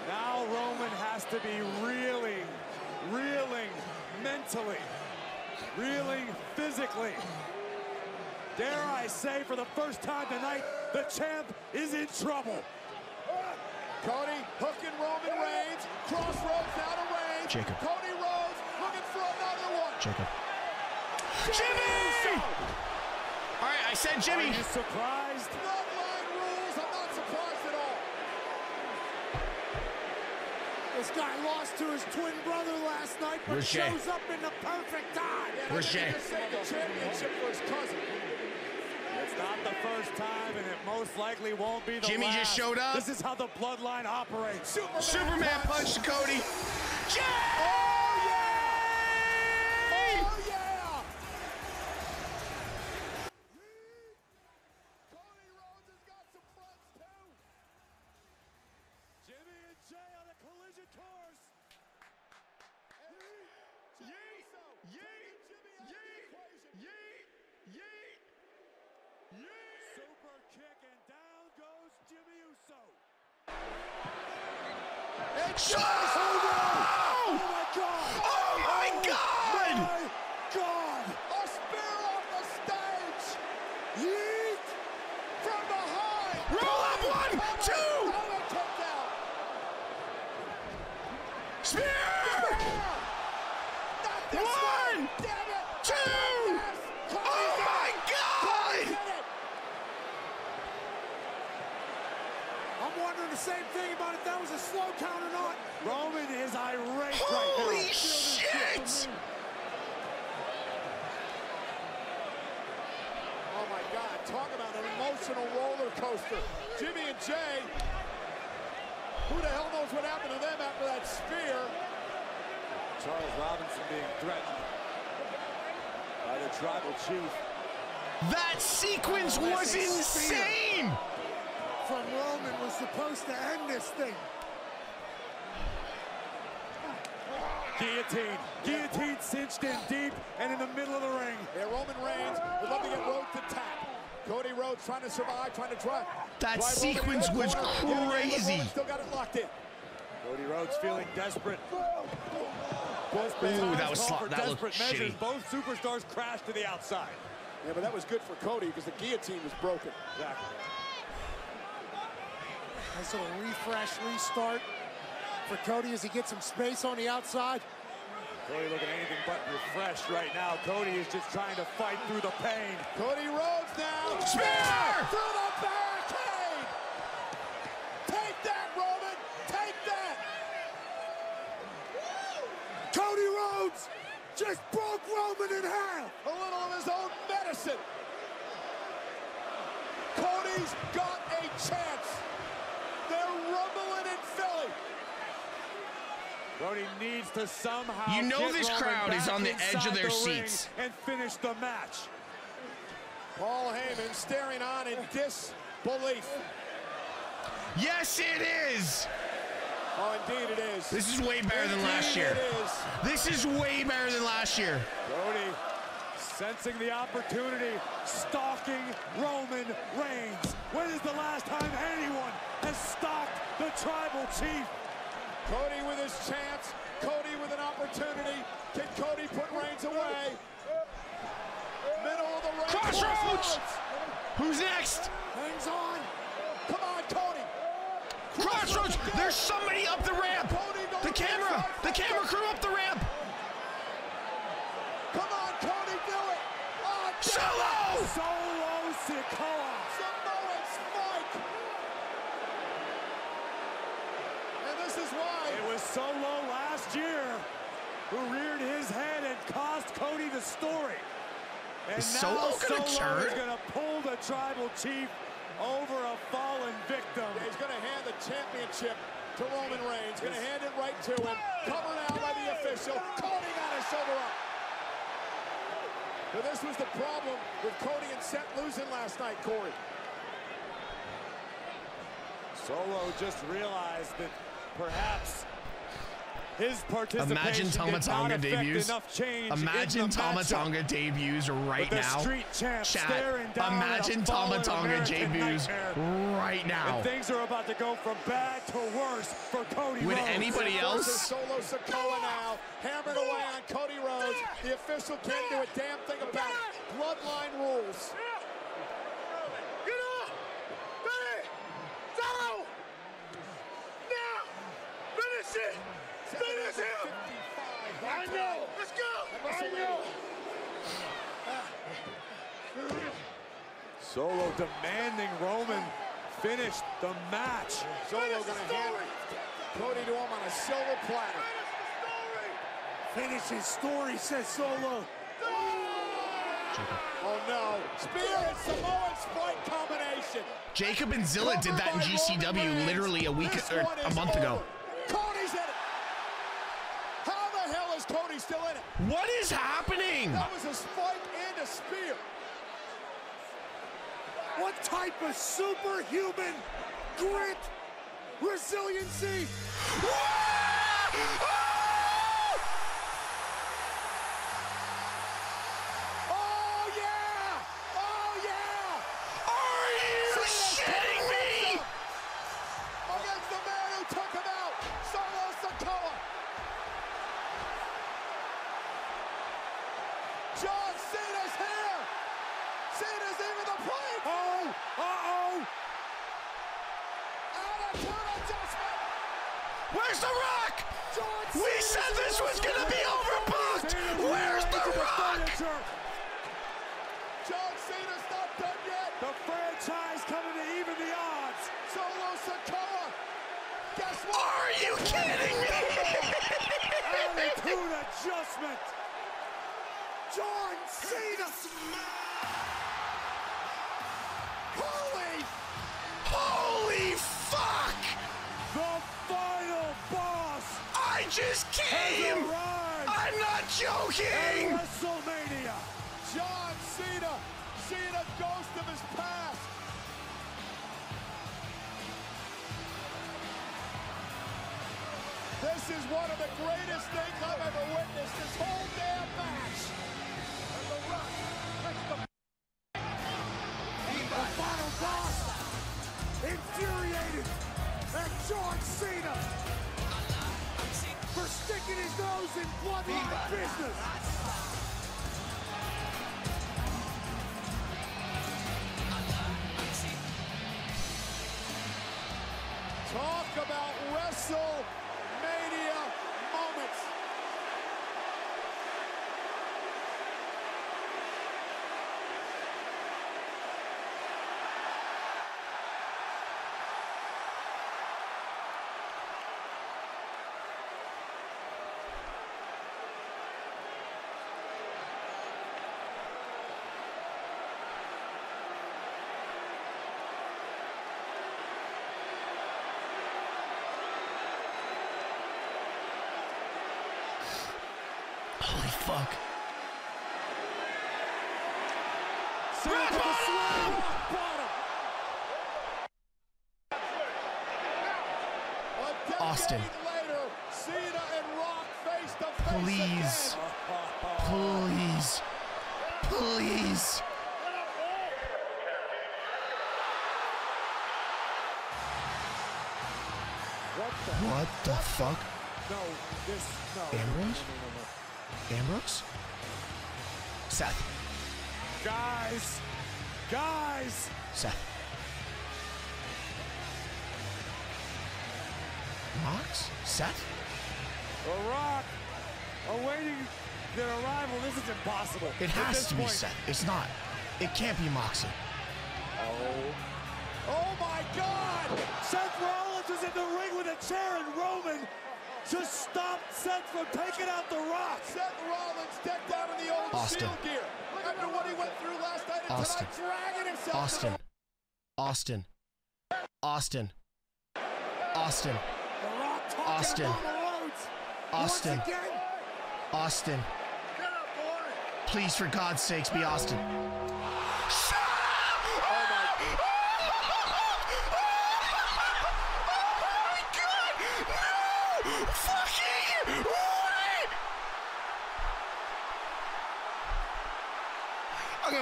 Now Roman has to be reeling mentally, reeling physically. Dare I say, for the first time tonight, the champ is in trouble. Cody hooking Roman Reigns, crossroads now to Reigns. Jacob. Cody Rhodes looking for another one. Jacob. Jimmy! All right, I said Jimmy. Are you surprised? Bloodline rules, I'm not surprised at all. This guy lost to his twin brother last night, but shows up in the perfect time. Yeah, Where's Jay? Just saved the championship for his cousin. It's not the first time, and it most likely won't be the Jimmy last. just showed up. This is how the bloodline operates. Superman punched Cody. Jay! Oh, yeah! Oh, yeah! Cody Rhodes has got some friends, too. Jimmy and Jay on a collision course. Yeet! Super kick, and down goes Jimmy Uso. Oh, my God! Oh my God! My God! A spear off the stage! Yeet! From behind! Roll up, 1, 2! Roman kicked out! Spear! Not this 1, Damn it! 2! Yes! Oh my God! Did it! I'm wondering the same thing about if that was a slow count or not. Roman is irate Holy right now. shit! Oh my God, talk about an emotional roller coaster. Jimmy and Jay, who the hell knows what happened to them after that spear? Charles Robinson being threatened by the tribal chief. That sequence was insane! From Roman was supposed to end this thing. Guillotine cinched in deep and in the middle of the ring. Yeah, Roman Reigns would love to get Rhodes to tap. Cody Rhodes trying to survive, trying to drive. That drive sequence Roman was into the corner. Yeah, crazy. Roman still got it locked in. Cody Rhodes feeling desperate. Both Ooh, that was call for that looked desperate measures. shitty. Both superstars crashed to the outside. Yeah, but that was good for Cody because the guillotine was broken. Exactly. Nice little refresh, restart for Cody as he gets some space on the outside. Cody looking anything but refreshed right now. Cody is just trying to fight through the pain. Cody Rhodes now. Spear! Through the barricade! Take that, Roman! Take that! Cody Rhodes just broke Roman in half. A little of his own medicine. Cody's got a chance. They're rumbling in Philly. Cody needs to somehow You know get this Roman crowd is back on the edge of inside their the ring seats. and finish the match. Paul Heyman staring on in disbelief. Yes, it is! Oh, indeed it is. This is way better than last Indeed year. it is. This is way better than last year. Cody sensing the opportunity, stalking Roman Reigns. When is the last time anyone has stalked the tribal chief? Cody with his chance. Cody with an opportunity. Can Cody put Reigns away? Middle of the ring. Crossroads! Who's next? Hangs on. Come on, Cody. Crossroads! There's somebody up the ramp! Cody going The camera crew up the ramp! Come on, Cody, do it. Oh, Solo! Solo Sikoa. Samoa Spike. And this is why. It was Solo last year who reared his head and cost Cody the story. And Is now Solo gonna turn? is going to pull the tribal chief over a fallen victim. Yeah, he's going to hand the championship to Roman Reigns. Going to hand it right to him. Covered out by the official. Cody got his shoulder up. But this was the problem with Cody and Seth losing last night, Corey. Solo just realized that perhaps His participation Imagine Tama Tonga debuts. Imagine Tama Tonga debuts right now. Street champ Chat. Imagine Tama Tonga debuts right now. And things are about to go from bad to worse for Cody Would Rhodes. anybody else? Solo Sikoa now, hammered away on Cody Rhodes. The official can't do a damn thing about it. Bloodline rules. Get up! Ready! Go! Now! Finish it! Finish him! I know! Let's go! I know! Solo demanding Roman finish the match. Solo gonna hand Cody to him on a silver platter. Finish his story, says Solo. Oh no, spear and Samoan spike combination. Jacob and Zilla did that in GCW literally a month ago. Cody's in it. How the hell is Cody still in it? What is happening? That was a spike and a spear. What type of superhuman grit, resiliency? Oh yeah! Oh yeah! Are you shitting me? Against the man who took him out, Solo Sikoa. John Cena's here. Cena's even the plate. Oh! Uh-oh! Attitude adjustment. Where's The Rock? John We Cena's said this was gonna be overbooked. Where's The Rock? John Cena's not done yet. The franchise coming to even the odds. Solo Sikoa. Guess what? Are you kidding me? Attitude adjustment. John Cena! Holy fuck! The final boss I just came! arrived I'm not at joking! WrestleMania. John Cena, seeing a ghost of his past. This is one of the greatest things I've ever witnessed, this whole damn match. And The Rock takes the Final boss, infuriated at John Cena for sticking his nose in bloodline business. Talk about WrestleMania moments. Holy fuck. Cena to the slam. Bottom. A decade Austin. later, Cena and Rock face to face Please. again. Please. Please. What the fuck? No, no. Ambrose? Ambrose? Seth. Guys. Seth. Mox? Seth? The Rock awaiting their arrival. This is impossible. It At has this to be point. Seth. It's not. It can't be Moxley. Oh my God! Seth Rollins is in the ring with a chair, and Roman just stopped Seth from taking out The Rock. Seth Rollins decked out in the old Austin. Shield gear. After what he went through last night and Austin. tonight, dragging himself Austin. to Austin. Austin. Austin. The Rock talking Austin. about the roads. Austin. Once again, Austin. Please, for God's sakes, be Austin. Fucking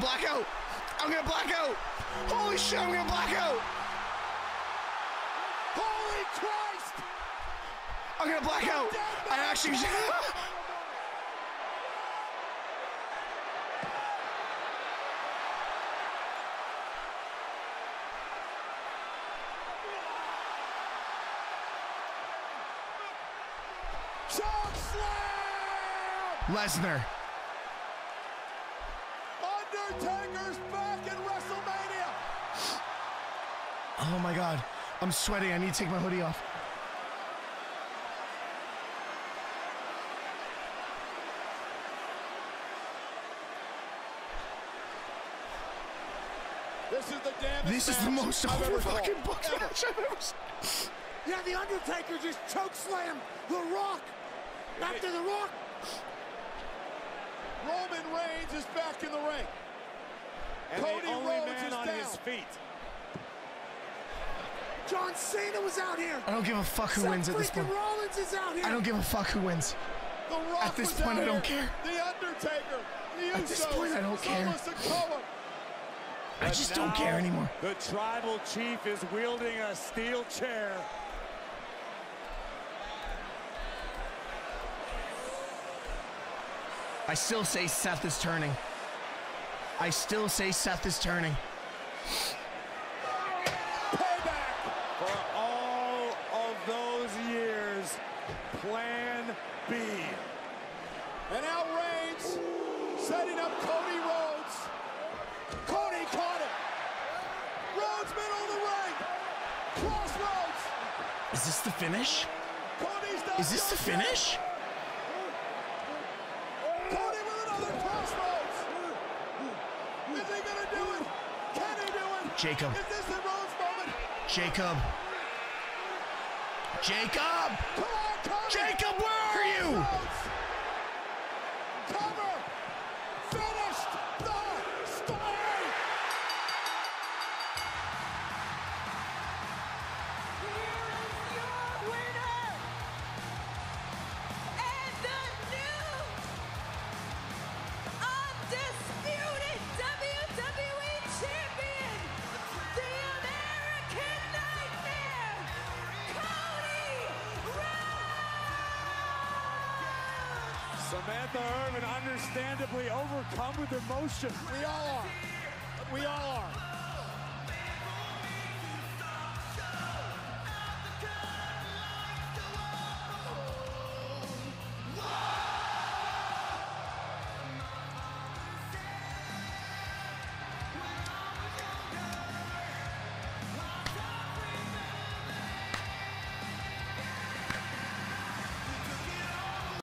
black out. I'm gonna black out. Holy shit, I'm gonna black out. Holy Christ! I'm gonna black out. I actually. Choke slam! Lesnar. Undertaker's back in WrestleMania! Oh my God. I'm sweating. I need to take my hoodie off. This is the damnest This is the most over fucking booked match I've ever seen. Yeah, The Undertaker just chokeslammed The Rock. After The Rock. Roman Reigns is back in the ring. And Cody the only Rhodes man is on down. his feet. John Cena was out here. I don't give a fuck who wins at this point. Rollins is out here. I don't give a fuck who wins. The Rock At this was point, out I don't here. care. The Undertaker. The Usos. At this point, I don't care. Solo Sikoa. I just don't care anymore. The tribal chief is wielding a steel chair. I still say Seth is turning. I still say Seth is turning. Payback. For all of those years, Plan B. And now Reigns setting up Cody Rhodes. Cody caught it. Rhodes middle of the ring. Crossroads. Is this the finish? Cody's not Is this the done yet. finish? Cody with another crossroads. Is he gonna do it? Can he do it? Jacob. Is this the Rhodes moment? Jacob. Jacob! Come on, Cody. Jacob, where are you? Rhodes. Cover. Finished the story. Your winner and the new undisputed WWE Champion, the American Nightmare, Cody Rhodes! Samantha Irvin understandably overcome with emotion. We all are. We all are.